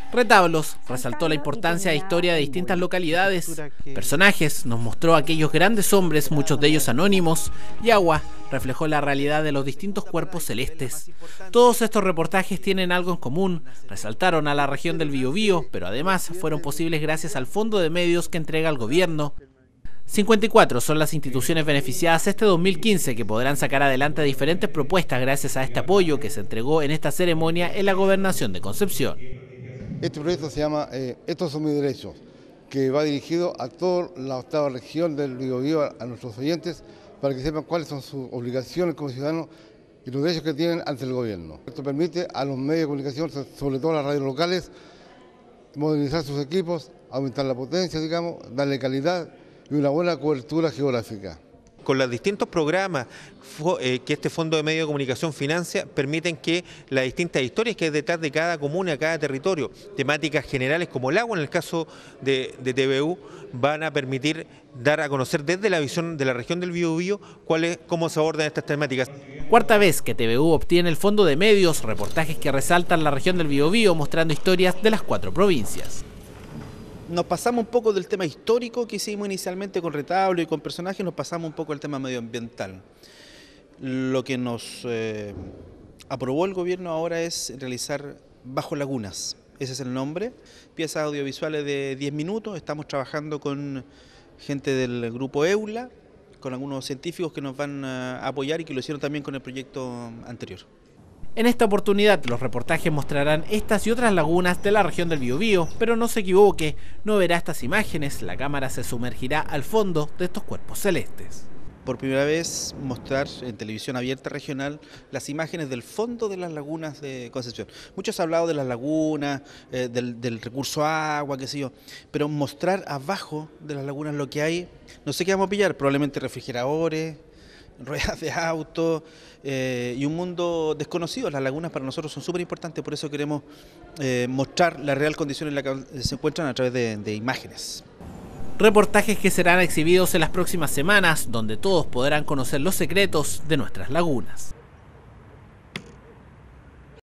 Retablos resaltó la importancia de historia de distintas localidades. Personajes nos mostró a aquellos grandes hombres, muchos de ellos anónimos. Y Agua reflejó la realidad de los distintos cuerpos celestes. Todos estos reportajes tienen algo en común. Resaltaron a la región del Biobío, pero además fueron posibles gracias al fondo de medios que entrega el gobierno. 54 son las instituciones beneficiadas este 2015 que podrán sacar adelante diferentes propuestas gracias a este apoyo que se entregó en esta ceremonia en la Gobernación de Concepción. Este proyecto se llama Estos son mis derechos, que va dirigido a toda la octava región del Biobío, a nuestros oyentes, para que sepan cuáles son sus obligaciones como ciudadanos y los derechos que tienen ante el gobierno. Esto permite a los medios de comunicación, sobre todo las radios locales, modernizar sus equipos, aumentar la potencia, digamos, darle calidad y una buena cobertura geográfica. Con los distintos programas que este Fondo de Medios de Comunicación financia, permiten que las distintas historias que hay detrás de cada comuna, cada territorio, temáticas generales como el agua, en el caso de TVU, van a permitir dar a conocer desde la visión de la región del Biobío cómo se abordan estas temáticas. Cuarta vez que TVU obtiene el Fondo de Medios, reportajes que resaltan la región del Biobío mostrando historias de las 4 provincias. Nos pasamos un poco del tema histórico que hicimos inicialmente con retablo y con personajes, nos pasamos un poco al tema medioambiental. Lo que nos aprobó el gobierno ahora es realizar Bajo Lagunas, ese es el nombre, piezas audiovisuales de 10 minutos, estamos trabajando con gente del grupo EULA, con algunos científicos que nos van a apoyar y que lo hicieron también con el proyecto anterior. En esta oportunidad, los reportajes mostrarán estas y otras lagunas de la región del Biobío, pero no se equivoque, no verá estas imágenes, la cámara se sumergirá al fondo de estos cuerpos celestes. Por primera vez mostrar en televisión abierta regional las imágenes del fondo de las lagunas de Concepción. Muchos han hablado de las lagunas, del recurso agua, qué sé yo, pero mostrar abajo de las lagunas lo que hay, no sé qué vamos a pillar, probablemente refrigeradores, ruedas de auto y un mundo desconocido. Las lagunas para nosotros son súper importantes, por eso queremos mostrar la real condición en la que se encuentran a través de imágenes. Reportajes que serán exhibidos en las próximas semanas, donde todos podrán conocer los secretos de nuestras lagunas.